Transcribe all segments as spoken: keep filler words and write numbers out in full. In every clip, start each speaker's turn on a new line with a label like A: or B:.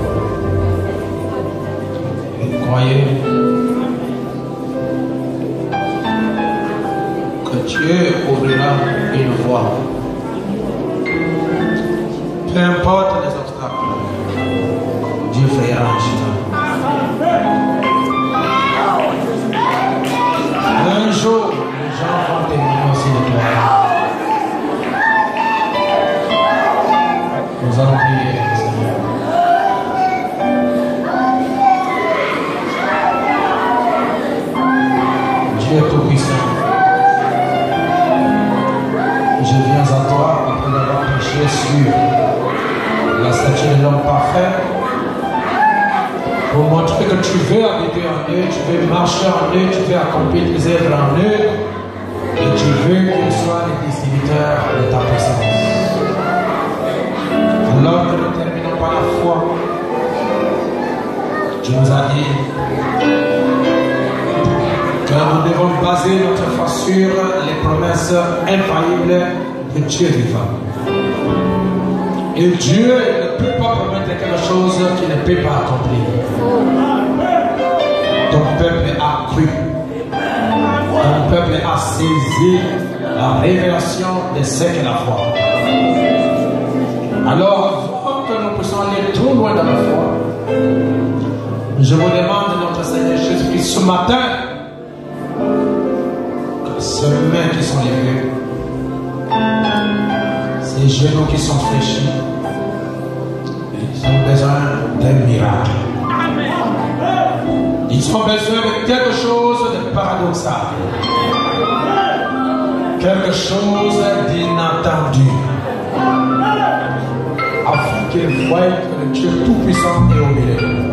A: Vous croyez que Dieu ouvrira une voie. Peu importe les obstacles, Dieu fera un chemin. Un jour, les gens vont témoigner aussi de toi. Nous allons prier, Seigneur. Dieu est tout-puissant. Je viens à toi après avoir péché sur la statue de l'homme parfait, pour montrer que tu veux habiter en eux, tu veux marcher en eux, tu veux accomplir tes œuvres en eux, et tu veux qu'ils soient les distributeurs de ta puissance. Alors que nous terminons par la foi, tu nous as dit que nous devons baser notre foi sur les promesses infaillibles de Dieu vivant. Et Dieu ne peut pas promettre quelque chose qu'il ne peut pas accomplir. Ton peuple a cru. Ton peuple a saisi la révélation de ce qu'est la foi. Alors, avant que nous puissions aller trop loin dans la foi, je vous demande, notre Seigneur Jésus-Christ, ce matin, que ces mains qui sont levées, ces genoux qui sont fléchis, ils ont besoin d'un miracle. Ils ont besoin de quelque chose de paradoxal, quelque chose d'inattendu, afin qu'ils voient que le Dieu Tout-Puissant est au milieu.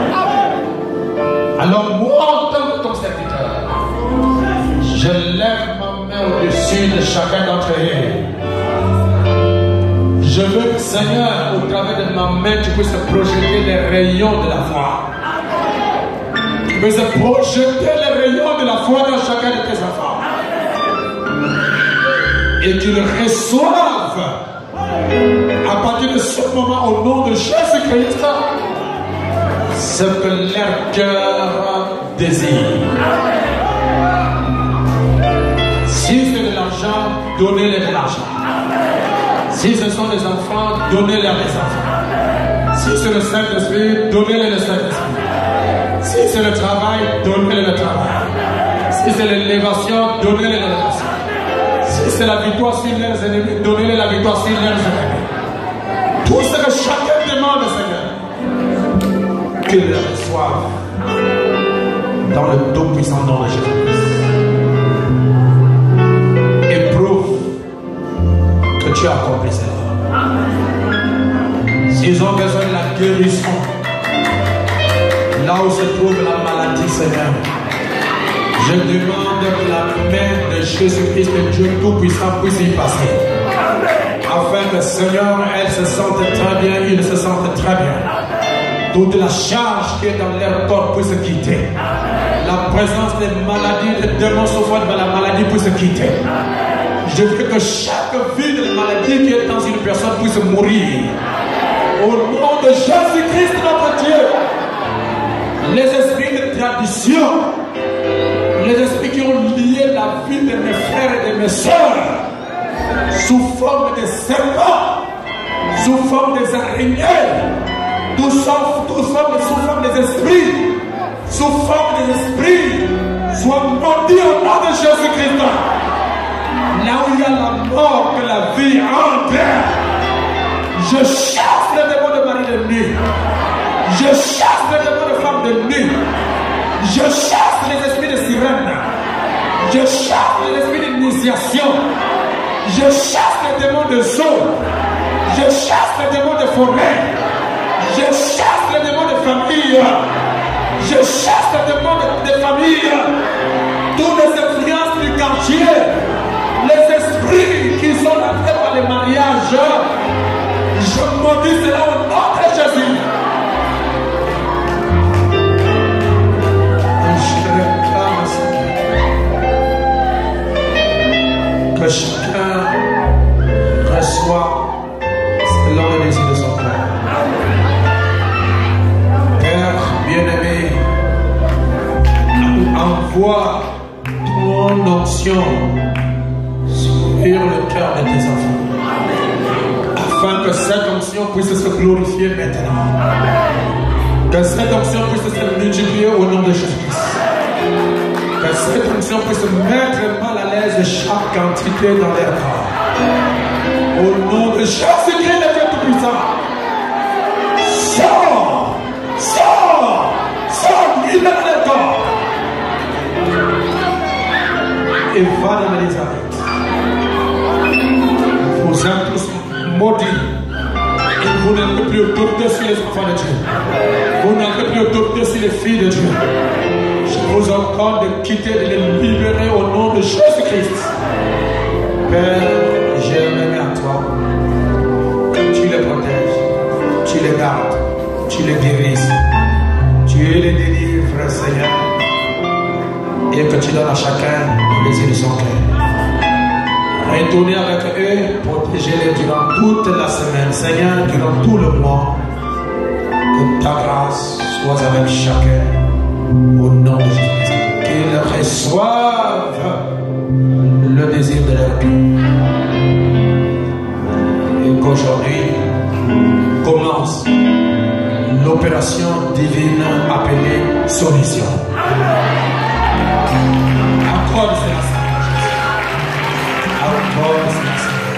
A: Alors moi, en tant que ton serviteur, je lève ma main au-dessus de chacun d'entre eux. Je veux que, Seigneur, au travers de ma main, tu puisses projeter les rayons de la foi. Tu puisses projeter les rayons de la foi dans chacun de tes enfants. Et qu'ils reçoivent, à partir de ce moment, au nom de Jésus-Christ, ce que leur cœur désire. Si c'est de l'argent, donnez-les de l'argent. Si ce sont des enfants, donnez-leur des enfants. Si c'est le Saint-Esprit, donnez-les le Saint-Esprit. Si c'est le travail, donnez-les le travail. Si c'est l'élévation, donnez-les l'élévation. Si c'est la victoire sur leurs ennemis, donnez-les la victoire sur leurs ennemis. Tout ce que chacun demande, Seigneur, qu'ils le reçoivent dans le tout-puissant nom de Jésus-Christ. Et prouve que tu as accompli cela. S'ils ont besoin de la guérison, là où se trouve la maladie, Seigneur, je demande que la main de Jésus-Christ, de Dieu Tout-Puissant, puisse y passer. Afin que, Seigneur, elle se sente très bien, il se sente très bien. Toute la charge qui est dans leur corps puisse quitter. La présence des maladies, des démons souffrant de la maladie puisse quitter. Je veux que chaque vie de maladie qui est dans une personne puisse mourir. Au nom de Jésus-Christ, notre Dieu, les esprits de tradition, les esprits qui ont lié la vie de mes frères et de mes soeurs, sous forme de serpents, sous forme des araignées, sous forme, sous forme des esprits, sous forme des esprits, soient maudits au nom de Jésus-Christ. Là où il y a la mort, que la vie entre. Je chasse les démons de mari de nuit. Je chasse les démons de femme de nuit. Je chasse les esprits de sirène. Je chasse les esprits d'initiation. Je chasse les démons de zone. Je chasse les démons de forêt. Je chasse les démons de famille. Je chasse les démons de, de famille. Toutes les influences du quartier. Les esprits qui sont entrés par les mariages, je maudis cela au nom de Jésus. Je réclame, Seigneur, que chacun reçoit selon le désir de son cœur. envoie ton onction sur le cœur de tes enfants. Afin que cette onction puisse se glorifier maintenant. Que cette onction puisse se multiplier au nom de Jésus-Christ. Que cette onction puisse mettre mal à l'aise chaque entité dans leur corps. Au nom de Jésus-Christ, le Dieu Tout-Puissant. Sors! Sors! Sors! Libère le corps! Et va dans l'Élisabeth. Vous êtes tous maudits. Et vous n'avez plus autorité sur les enfants de Dieu. Vous n'avez plus autorité sur les filles de Dieu. Je vous ordonne de quitter, de les libérer au nom de Jésus-Christ. Père, j'ai même à toi. Tu les protèges, tu les gardes, tu les guérisses, tu les délivres, Seigneur. Et que tu donnes à chacun le désir de son cœur. Retournez avec eux, protégez-les durant toute la semaine, Seigneur, durant tout le mois. Que ta grâce soit avec chacun, au nom de Jésus. Qu'ils reçoivent le désir de leur cœur. Et qu'aujourd'hui commence l'opération divine appelée solution. Accorde cela, Seigneur Jésus. Accorde cela,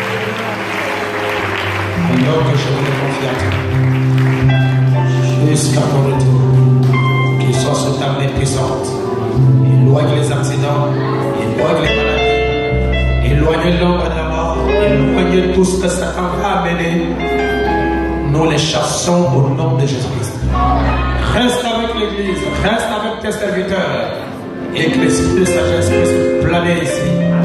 A: Seigneur. Alors que je vous le confie à toi. Jusqu'à ton retour, qu'il soit sous ta main puissante. Éloigne les accidents, éloigne les maladies, éloigne l'homme de la mort, éloigne tout ce que Satan va amener. Nous les chassons au nom de Jésus-Christ. Reste avec l'Église, reste avec tes serviteurs, et que l'esprit de sagesse puisse planer ici.